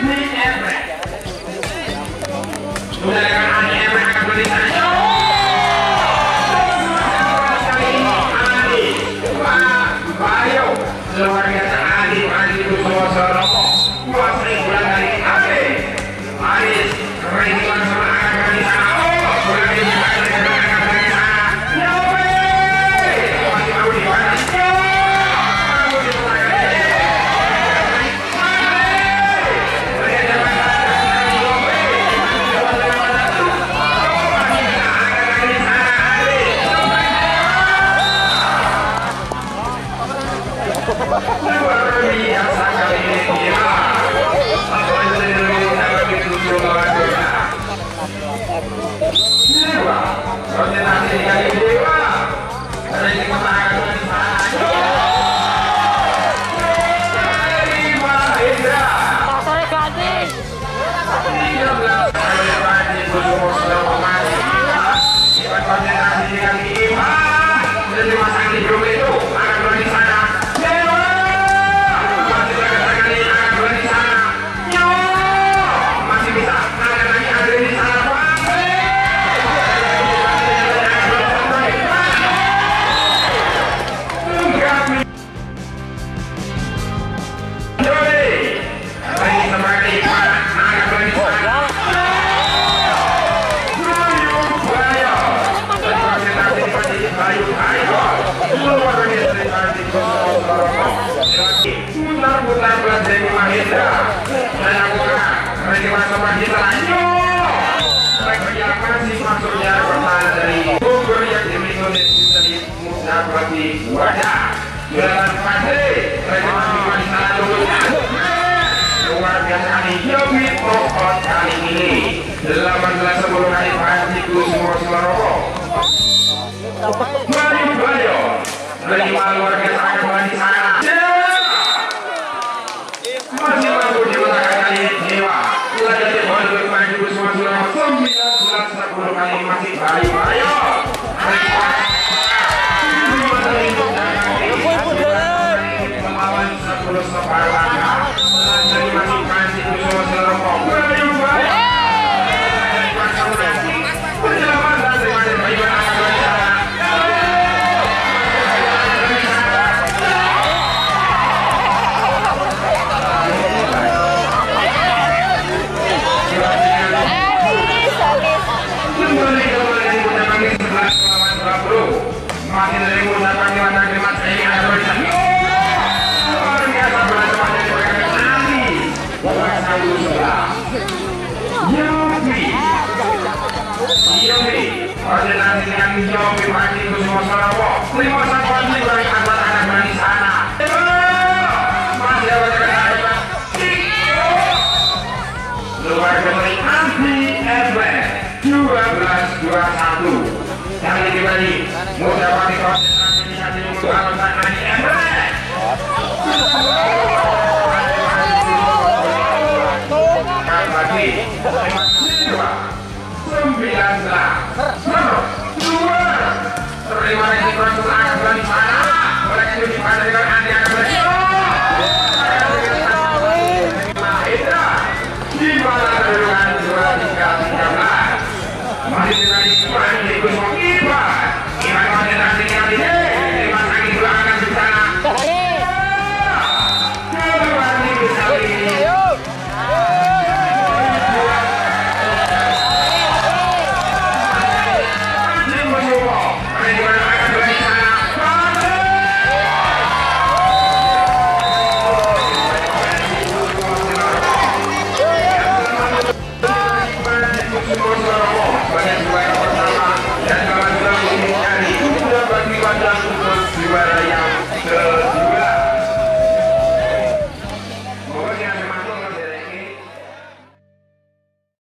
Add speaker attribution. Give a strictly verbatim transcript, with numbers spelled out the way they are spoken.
Speaker 1: luar biasa Adi Adi Kusumo Soromo kuasai bulan dari Ade Aris keren langsung akan di sana oh bulan ini akan di sana nyobe masih mau di mana mau di luar biasa kali ini gila apa itu dari dalam itu luar biasa dewa koordinasi kali dewa ada yang kemarin di sana dari Mahendra sore gadis tiga belas kali pagi Kusumo Soromo masih gila koordinasi kali ini dan dimasang di grup itu akan di sana putar-putar buat Dewi Mahendra dan aku mereka masuk pagi selanjutnya mereka yang masih masuknya pertahanan dari Bogor yang dimiliki oleh Sintani Musa Bagi Wadah jalan Pade mereka masih di sana lulusnya luar biasa kali Yogi Pokot kali ini delapan belas sepuluh kali pasti Kusumo Soromo Bayu Bayo terima luar biasa akan di sana masih mampu dimenangkan kali Dewa lanjut di bawah dua puluh ribu semua sembilan belas sepuluh kali masih Bayu Bayo melawan sepuluh separuh jadi masih kasih Kusumo Soromo Bayu Bayo perjalanan dari Bayu Bayo masih dari Musa Pagi Wadah Kemas ini ada barisan luar biasa bersama dengan mereka nanti buat satu sebelah Yogi Yogi koordinasi dengan Yogi Pagi Kusumo Soromo lima satu lagi dari antar anak di sana masih ada barisan luar biasa anti Edwin dua belas dua puluh satu kali kembali Musa Pagi konsentrasi dikasih untuk alasan Adi Emre lagi sembilan belas dua terima kasih konsul akan di sana mereka itu di mana dengan Adi akan Mahendra di mana kedudukan dua tiga tiga belas masih dengan Ipan di Kusumo Ipan Ipan konsentrasi kali ini lima kaki belakang di sana keluar di besar ini juara yang